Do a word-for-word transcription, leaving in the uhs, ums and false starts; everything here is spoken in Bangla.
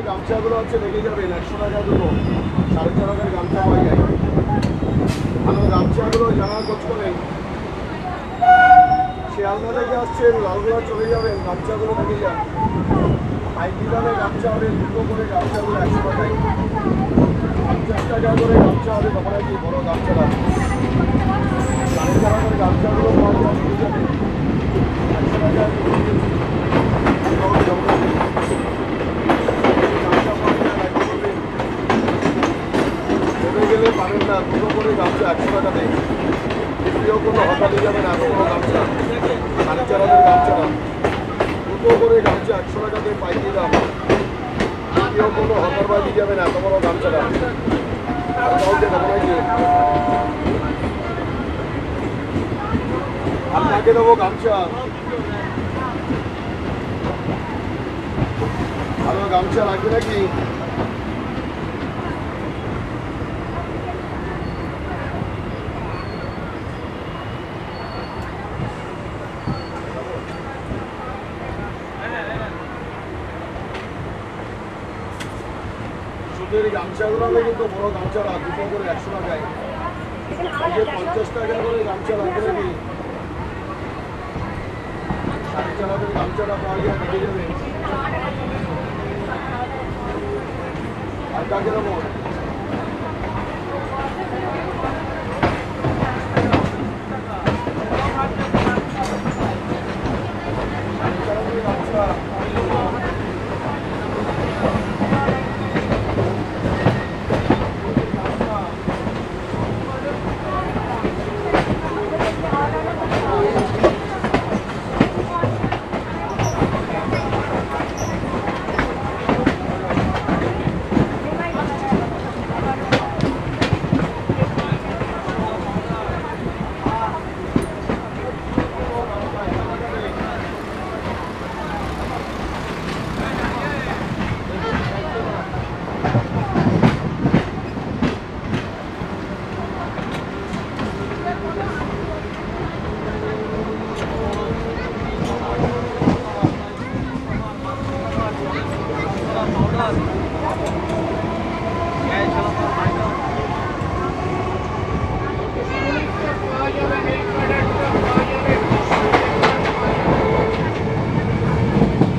গামছাগুলো হচ্ছে রেখে যাবেন একশো টাকা দুটো সাড়ে চার হাজার গামছা পাওয়া যায়। ভালো গামছাগুলো যারা খোঁজ করেন শিয়ালদা থেকে আসছেন লালগোলা চলে যাবেন গামছাগুলো রেখে যান। পাইকি দামে গামছা হবে দুটো করে গামছাগুলো একশো টাকায় পঞ্চাশ টাকা করে গামছা হবে তখন কি বড় গামছাটা সাড়ে চার হাজার গামছাগুলো পাওয়া যায় রেখে যাবেন একশো টাকা গেলে পাবেন না দুটো করে গামছা একশো টাকা দেয়। দ্বিতীয় কোনো হঠাৎই যাবে না এত বড় গামছা সাড়ে চার হাজার গামছাটা দুটো করে গামছা একশো টাকা দিয়ে পাইকি দাম। দ্বিতীয় কোনো হঠাৎ বাজি যাবে না এত বড় গামছাটা আপনাকে দেবো গামছা ভালো গামছা লাগবে নাকি? সুতির গামছাগুলো হবে কিন্তু বড় গামছাটা দুটো করে একশো টাকায় পঞ্চাশ টাকা করে গামছা লাগবে নাকি? সাড়ে চার হাজার গামছাটা পাওয়া যায় রেখে যাবে আর কাকে দেবো সাড়ে চার হাজার গামছা Hold on.